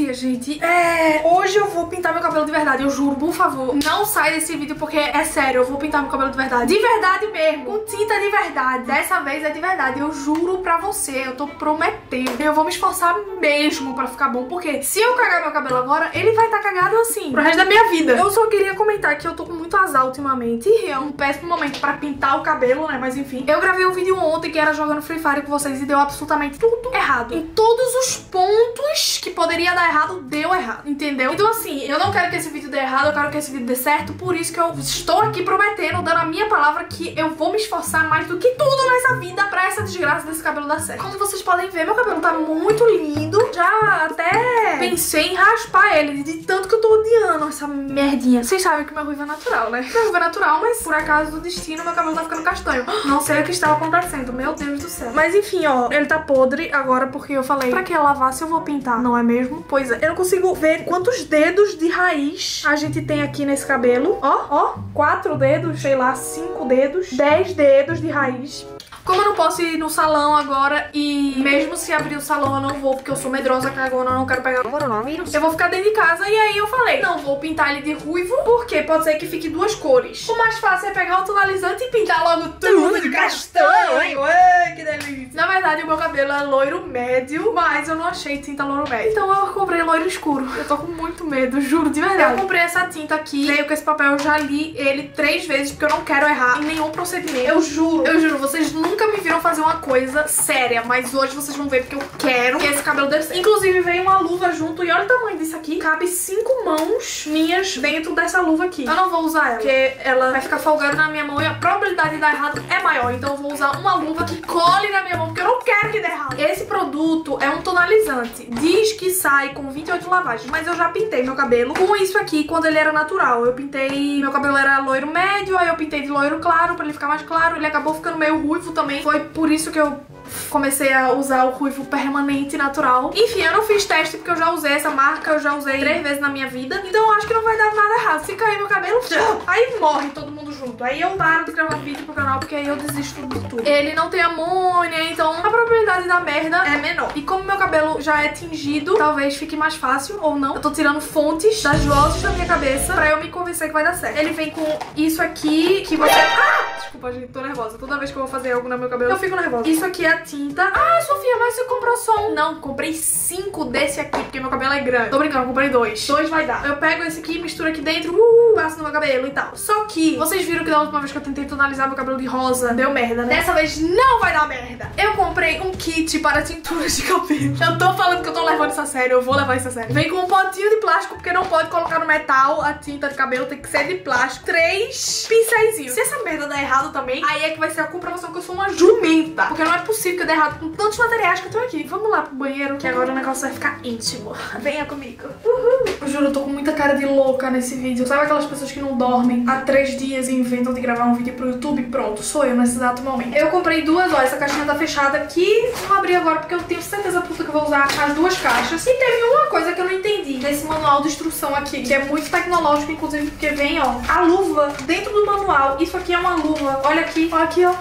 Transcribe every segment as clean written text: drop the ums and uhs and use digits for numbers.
dia, gente. Hoje eu vou pintar meu cabelo de verdade. Eu juro, por favor, não sai desse vídeo porque é sério, eu vou pintar meu cabelo de verdade. De verdade mesmo, com tinta de verdade. Dessa vez é de verdade, eu juro pra você, eu tô prometendo. Eu vou me esforçar mesmo pra ficar bom, porque se eu cagar meu cabelo agora, ele vai estar cagado assim pro resto da minha vida. Eu só queria comentar que eu tô com muito azar ultimamente e é um péssimo momento pra pintar o cabelo, né? Mas enfim, eu gravei um vídeo ontem que era jogando Free Fire com vocês e deu absolutamente tudo errado. Em todos os pontos que poderia dar errado, deu errado, entendeu? Então assim, eu não quero que esse vídeo dê errado, eu quero que esse vídeo dê certo, por isso que eu estou aqui prometendo, dando a minha palavra que eu vou me esforçar mais do que tudo nessa vida pra essa desgraça desse cabelo dar certo. Como vocês podem ver, meu cabelo tá muito lindo. Já até pensei em raspar ele, de tanto que eu tô odiando essa merdinha. Vocês sabem que meu ruivo é natural, né? Meu ruivo é natural, mas por acaso do destino, meu cabelo tá ficando castanho. Não sei o que estava acontecendo, meu Deus do céu. Mas enfim, ó, ele tá podre agora porque eu falei, pra que lavar se eu vou pintar? Não é mesmo? Pois é. Eu não consigo ver quantos dedos de raiz a gente tem aqui nesse cabelo. Ó, 4 dedos, sei lá, 5 dedos, 10 dedos de raiz. Como eu não posso ir no salão agora e mesmo se abrir o salão eu não vou porque eu sou medrosa, cagona, eu não quero pegar coronavírus, eu vou ficar dentro de casa. E aí eu falei, não vou pintar ele de ruivo porque pode ser que fique 2 cores. O mais fácil é pegar o tonalizante e pintar logo tudo de castanho. Ué, que delícia. Na verdade o meu cabelo é loiro médio, mas eu não achei tinta loiro médio, então eu comprei loiro escuro. Eu tô com muito medo, juro, de verdade. Eu comprei essa tinta aqui, veio com esse papel, eu já li ele 3 vezes porque eu não quero errar em nenhum procedimento. Eu juro, vocês nunca me viram fazer uma coisa séria, mas hoje vocês vão ver porque eu quero que esse cabelo dê certo. Inclusive veio uma luva junto e olha o tamanho disso aqui. Cabe 5 mãos minhas dentro dessa luva aqui. Eu não vou usar ela, porque ela vai ficar folgada na minha mão e a probabilidade de dar errado é maior. Então eu vou usar uma luva que cole na minha mão, porque eu não quero que dê errado. Esse produto é um tonalizante. Diz que sai com 28 lavagens, mas eu já pintei meu cabelo com isso aqui quando ele era natural. Eu pintei, meu cabelo era loiro médio, aí eu pintei de loiro claro pra ele ficar mais claro. Ele acabou ficando meio ruivo também. Foi por isso que eu comecei a usar o ruivo permanente natural. Enfim, eu não fiz teste porque eu já usei essa marca, eu já usei 3 vezes na minha vida. Então eu acho que não vai dar nada errado. Se cair meu cabelo, aí morre todo mundo junto. Aí eu paro de gravar vídeo pro canal porque aí eu desisto de tudo. Ele não tem amônia, então a probabilidade da merda é menor. E como meu cabelo já é tingido, talvez fique mais fácil ou não. Eu tô tirando fontes das vozes da minha cabeça pra eu me convencer que vai dar certo. Ele vem com isso aqui que você... Desculpa, gente, tô nervosa. Toda vez que eu vou fazer algo no meu cabelo, eu fico nervosa. Isso aqui é a tinta. Sofia, mas você comprou só um. Não, comprei 5 desse aqui, porque meu cabelo é grande. Tô brincando, comprei 2. 2 vai dar. Eu pego esse aqui, misturo aqui dentro, passo no meu cabelo e tal. Só que, vocês viram que da última vez que eu tentei tonalizar meu cabelo de rosa, deu merda, né? Dessa vez não vai dar merda. Eu comprei um kit para tinturas de cabelo. Eu tô falando que eu tô levando isso a sério, eu vou levar isso a sério. Vem com um potinho de plástico, porque não pode colocar no metal a tinta de cabelo, tem que ser de plástico. 3 pincéis. Se essa merda der errado também, aí é que vai ser a comprovação que eu sou uma jumenta. Porque não é possível que eu dê errado com tantos materiais que eu tô aqui. Vamos lá pro banheiro, que agora o negócio vai ficar íntimo. Venha comigo. Eu juro, eu tô com muita cara de louca nesse vídeo. Sabe aquelas pessoas que não dormem há 3 dias e inventam de gravar um vídeo pro YouTube? Pronto, sou eu nesse exato momento. Eu comprei 2, ó, essa caixinha tá fechada aqui. Vou abrir agora porque eu tenho certeza absoluta que eu vou usar as 2 caixas. E teve uma coisa que eu não entendi desse manual de instrução aqui, que é muito tecnológico, inclusive, porque vem, ó, a luva dentro do manual. Isso aqui é uma luva. Olha aqui, ó.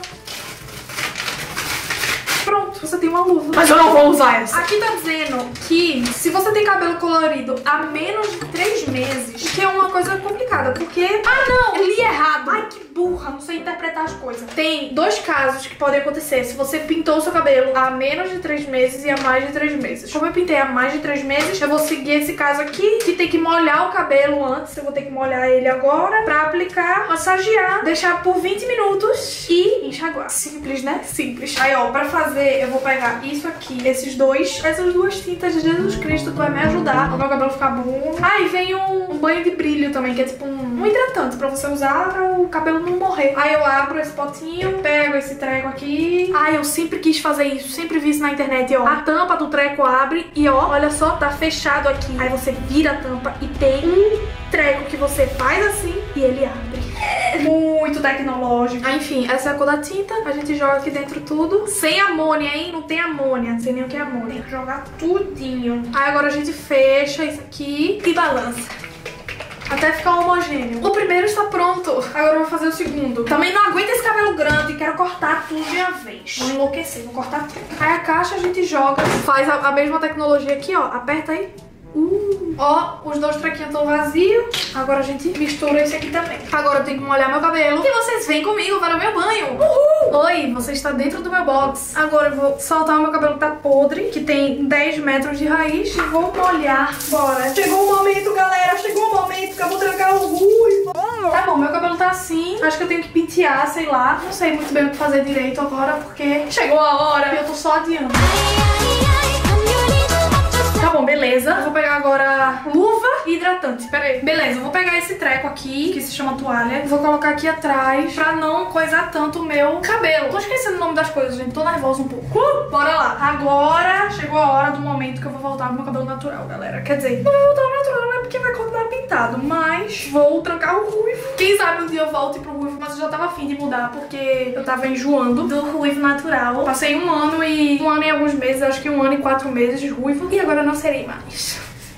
Pronto, você tem uma luva. Mas eu não vou usar essa. Aqui tá dizendo que se você tem cabelo colorido há menos de 3 meses, que é uma coisa complicada, porque... não! Eu li errado. Ai, que burra, não sei interpretar as coisas. Tem 2 casos que podem acontecer se você pintou o seu cabelo há menos de 3 meses e há mais de 3 meses. Como eu pintei há mais de 3 meses, eu vou seguir esse caso aqui, que tem que molhar o cabelo antes. Eu vou ter que molhar ele agora pra aplicar, massagear, deixar por 20 minutos e enxaguar. Simples, né? Simples. Aí, ó, pra fazer, eu vou pegar isso aqui, essas 2 tintas de Jesus Cristo, que vai me ajudar pro meu cabelo ficar bom. E vem um banho de brilho também, que é tipo um hidratante pra você usar pra o cabelo não morrer. Aí eu abro esse potinho, pego esse treco aqui. Eu sempre quis fazer isso, sempre vi isso na internet, ó. A tampa do treco abre e, ó, olha só, tá fechado aqui. Aí você vira a tampa e tem um treco que você faz assim e ele abre. Muito tecnológico. Enfim, essa é a cor da tinta. A gente joga aqui dentro tudo. Sem amônia, hein? Não tem amônia. Não sei nem o que é amônia. Tem que jogar tudinho. Aí agora a gente fecha isso aqui e balança até ficar homogêneo. O primeiro está pronto. Agora eu vou fazer o segundo. Também não aguento esse cabelo grande. Quero cortar tudo de uma vez. Vou enlouquecer, vou cortar tudo. Aí a caixa a gente joga. Faz a mesma tecnologia aqui, ó. Aperta aí. Ó, os dois trequinhos estão vazios. Agora a gente mistura esse aqui também. Agora eu tenho que molhar meu cabelo. E vocês vêm comigo para o meu banho. Uhul! Oi, você está dentro do meu box. Agora eu vou soltar o meu cabelo que tá podre, que tem 10 metros de raiz, e vou molhar. Bora. Chegou o momento, galera. Chegou o momento que eu vou trancar o ruivo. Tá bom, meu cabelo tá assim. Acho que eu tenho que pentear, sei lá. Não sei muito bem o que fazer direito agora, porque chegou a hora e eu tô só adiando. Tá bom, beleza. Eu vou pegar agora luva e hidratante. Pera aí. Beleza, eu vou pegar esse treco aqui, que se chama toalha. Vou colocar aqui atrás pra não coisar tanto o meu cabelo. Tô esquecendo o nome das coisas, gente. Tô nervosa um pouco. Bora lá. Agora chegou a hora do momento que eu vou voltar pro meu cabelo natural, galera. Quer dizer, não vai voltar ao natural, né? Porque vai continuar pintado. Mas vou trancar o ruivo. Quem sabe um dia eu volte pro ruivo, mas eu já tava afim de mudar, porque eu tava enjoando do ruivo natural. Passei um ano e alguns meses, acho que 1 ano e 4 meses de ruivo. E agora não serei mais.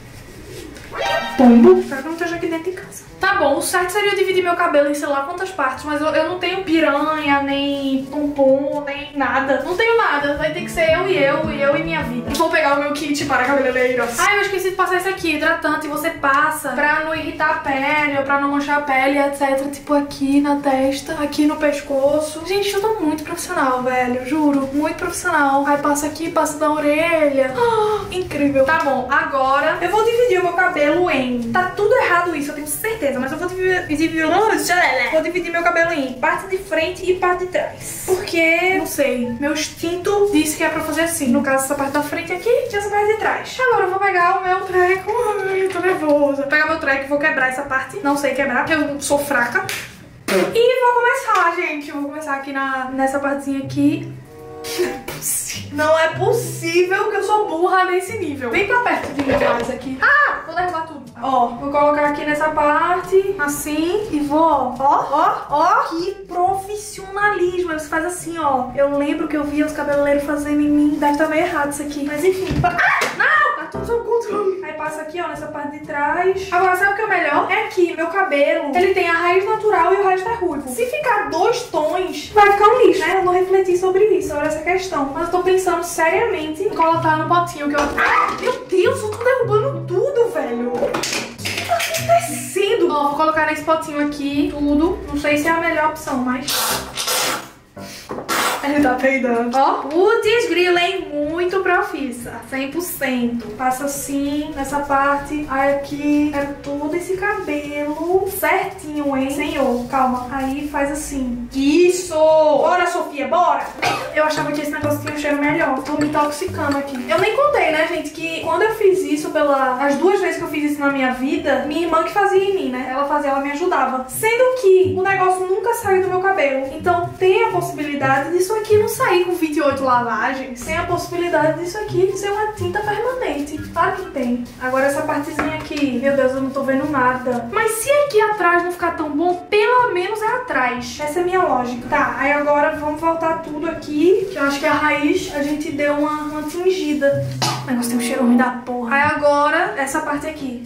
Pombo. Espero que não esteja aqui dentro de casa. Tá bom, o certo seria eu dividir meu cabelo em sei lá quantas partes, mas eu não tenho piranha, nem pompom, nem nada. Não tenho nada. Vai ter que ser eu e minha vida. E vou pegar o meu kit para cabeleireiros. Ah, eu esqueci de passar esse aqui, hidratante. Você passa pra não irritar a pele, ou pra não manchar a pele, etc. Tipo aqui na testa, aqui no pescoço. Gente, eu tô muito profissional, velho. Juro, muito profissional. Aí passa aqui, passa da orelha. Incrível. Tá bom, agora eu vou dividir o meu cabelo em... Tá tudo errado isso, eu tenho certeza. Mas eu vou dividir meu cabelo em parte de frente e parte de trás. Porque, não sei, meu instinto disse que é pra fazer assim. No caso, essa parte da frente aqui e essa parte de trás. Agora eu vou pegar o meu treco. Ai, tô nervosa. Vou pegar meu treco e vou quebrar essa parte. Não sei quebrar, porque eu sou fraca. E vou começar, gente. Eu vou começar aqui nessa partezinha aqui. Não é possível que eu sou burra nesse nível. Vem pra perto de mim mais aqui. Ah, vou derrubar tudo. Ó, vou colocar aqui nessa parte, assim, e vou, ó. Que profissionalismo. Você faz assim, ó. Eu lembro que eu via os cabeleireiros fazendo em mim. Deve estar meio errado isso aqui. Mas enfim. Não! Tá tudo sob controle. Aí passa aqui, ó, nessa parte de trás. Agora, sabe o que é o melhor? É que meu cabelo, ele tem a raiz natural e o resto é ruivo. Se ficar 2 tons, vai ficar um lixo, né? Eu vou refletir sobre isso, sobre essa questão. Mas eu tô pensando seriamente em colocar no potinho que eu... Meu Deus, eu tô derrubando tudo, velho. O que tá acontecendo? Ó, vou colocar nesse potinho aqui tudo. Não sei se é a melhor opção, mas... Ele tá peidando. Ó, putz grila, hein? Muito profissa. 100%. Passa assim, nessa parte. Aí aqui, quero todo esse cabelo certinho, hein? Senhor, calma. Aí faz assim. Isso! Bora, Sofia, bora! Eu achava que esse negócio tinha um cheiro melhor. Tô me intoxicando aqui. Eu nem contei, né, gente, que quando eu fiz isso as 2 vezes que eu fiz isso na minha vida, minha irmã que fazia em mim, né? Ela fazia, ela me ajudava. Sendo que o negócio nunca saiu do meu cabelo. Então tem a possibilidade disso aqui não sair com 28 lavagens. Tem a possibilidade disso aqui ser uma tinta permanente. Claro que tem. Agora essa partezinha aqui, meu Deus, eu não tô vendo nada. Mas se aqui atrás não ficar tão bom, pelo menos é atrás. Essa é a minha lógica. Tá, aí agora vamos voltar tudo aqui, que eu acho que a raiz a gente deu uma tingida. O negócio tem um cheiro ruim da porra. Aí agora, essa parte aqui.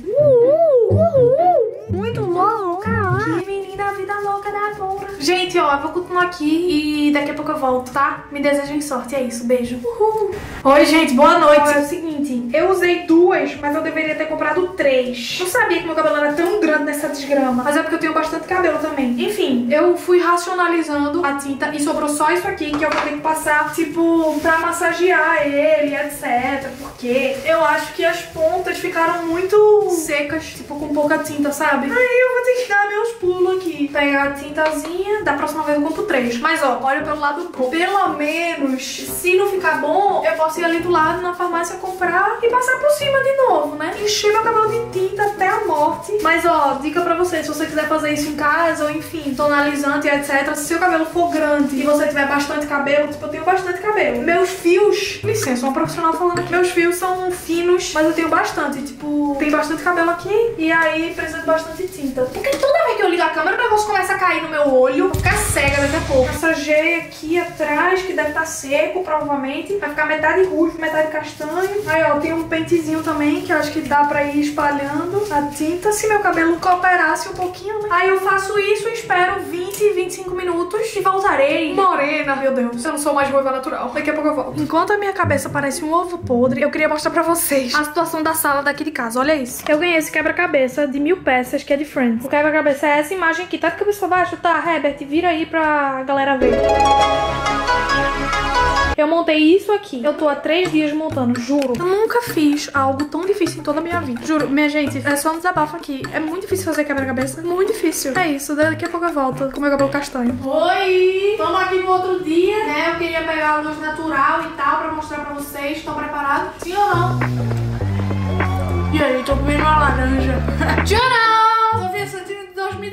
Muito louca. Que menina, vida louca da porra. Gente, ó, eu vou continuar aqui e daqui a pouco eu volto, tá? Me desejem sorte, é isso, beijo. Uhul. Oi, gente, boa noite. É o seguinte, eu usei 2, mas eu deveria ter comprado 3. Não sabia que meu cabelo era tão grande nessa desgrama, mas é porque eu tenho bastante cabelo também. Enfim, eu fui racionalizando a tinta e sobrou só isso aqui que eu vou ter que passar, tipo, pra massagear ele, etc. Porque eu acho que as pontas ficaram muito secas, tipo, com pouca tinta, sabe? Aí eu vou ter que dar meus pulos aqui. Pegar a tintazinha, da próxima vez eu compro 3. Mas ó, olha pelo lado bom. Pelo menos, se não ficar bom, eu posso ir ali do lado na farmácia comprar e passar por cima de novo, né? Encher meu cabelo de tinta até a morte. Mas ó, dica pra você, se você quiser fazer isso em casa, ou enfim, tonalizante, etc. Se seu cabelo for grande e você tiver bastante cabelo, tipo, eu tenho bastante cabelo. Meus fios, licença, sou uma profissional falando aqui. Meus fios são finos, mas eu tenho bastante, tipo, tem bastante cabelo aqui e aí precisa de bastante tinta. Porque toda vez que eu ligo a câmera, o negócio começa a cair no meu olho, vou ficar cega daqui a pouco. Massageei aqui atrás, que deve estar seco, provavelmente. Vai ficar metade ruivo, metade castanho. Aí, ó, tem um pentezinho também, que eu acho que dá pra ir espalhando a tinta, se meu cabelo cooperasse um pouquinho, né? Aí eu faço isso e espero 20 20, 25 minutos e voltarei morena. Meu Deus, eu não sou mais ruiva natural. Daqui a pouco eu volto. Enquanto a minha cabeça parece um ovo podre, eu queria mostrar pra vocês a situação da sala daqui de casa. Olha isso. Eu ganhei esse quebra-cabeça de 1000 peças, que é de Friends. O quebra-cabeça é essa imagem aqui. Tá de cabeça pra baixo? Tá, Herbert, vira aí pra galera ver. Eu montei isso aqui. Eu tô há 3 dias montando, juro. Eu nunca fiz algo tão difícil em toda a minha vida. Juro, minha gente, é só um desabafo aqui. É muito difícil fazer quebra-cabeça. Muito difícil. É isso, daqui a pouco eu volto com meu cabelo castanho. Oi! Tamo aqui no outro dia, né? Eu queria pegar a luz natural e tal pra mostrar pra vocês. Estão preparados? Sim ou não? E aí, tô comendo uma laranja. Tchau! Tô pensando em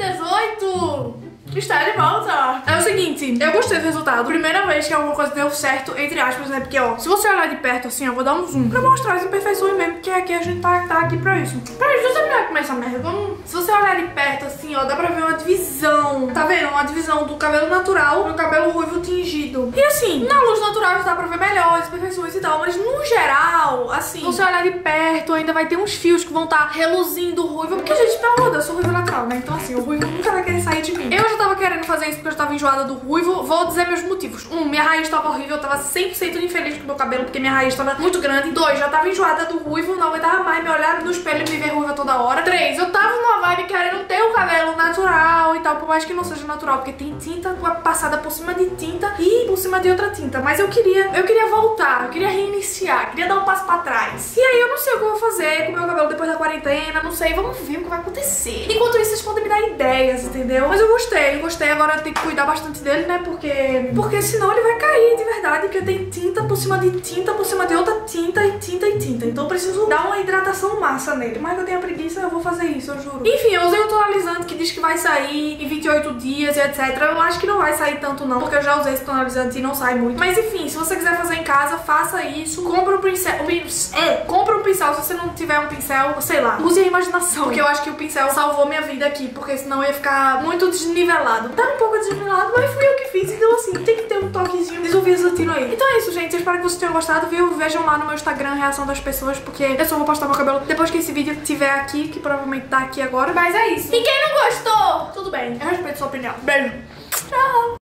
2018. Está de volta. É o seguinte, eu gostei do resultado. Primeira vez que alguma coisa deu certo, entre aspas, né? Porque, ó, se você olhar de perto assim, eu vou dar um zoom pra mostrar as imperfeições mesmo, porque aqui a gente tá aqui pra isso. Peraí, deixa eu terminar com essa merda. Vamos... Se você olhar de perto assim, ó, dá pra ver uma divisão. Tá vendo? Uma divisão do cabelo natural pro cabelo ruivo tingido. E assim, na luz natural já dá pra ver melhor as imperfeições e tal, mas no geral, assim, se você olhar de perto, ainda vai ter uns fios que vão tá reluzindo ruivo, porque, gente, pelo amor de Deus, eu sou ruiva natural, né? Então, assim, o ruivo nunca vai querer sair de mim. Eu já tava querendo fazer isso porque eu estava enjoada do ruivo. Vou dizer meus motivos. 1, minha raiz estava horrível, eu tava 100% infeliz com o meu cabelo porque minha raiz estava muito grande. 2, já tava enjoada do ruivo, não aguentava mais me olhar no espelho e me ver ruiva toda hora. 3, eu tava numa vibe querendo ter o cabelo natural e tal, por mais que não seja natural, porque tem tinta passada por cima de tinta e por cima de outra tinta. Mas eu queria voltar, eu queria reiniciar, queria dar um passo pra trás. E aí eu não sei o que eu vou fazer com o meu cabelo depois da quarentena, não sei, vamos ver o que vai acontecer. Enquanto isso, vocês podem me dar ideias, entendeu? Mas eu gostei, agora eu tenho que cuidar bastante dele, né? Porque senão ele vai cair de verdade, porque tem tinta por cima de outra tinta e tinta e tinta. Então eu preciso dar uma hidratação massa nele. Mas eu tenho preguiça, eu vou fazer isso, eu juro. Enfim, eu usei o tonalizante que diz que vai sair em 28 dias e etc. Eu acho que não vai sair tanto não, porque eu já usei esse tonalizante e não sai muito. Mas enfim, se você quiser fazer em casa, faça isso. Compra um pincel. Compra um pincel, se você não tiver um pincel, sei lá, use a imaginação, porque eu acho que o pincel salvou minha vida aqui, porque senão ia ficar muito desnivelado. Tá um pouco desnivelado, mas fui eu que fiz, então assim, tem que ter um toquezinho de Zuvia aí. Então é isso, gente, eu espero que vocês tenham gostado, viu? Vejam lá no meu Instagram a reação das pessoas, porque eu só vou postar meu cabelo depois que esse vídeo estiver aqui, que provavelmente tá aqui agora. Mas é isso. E quem não gostou, tudo bem, eu respeito sua opinião. Beijo. Tchau.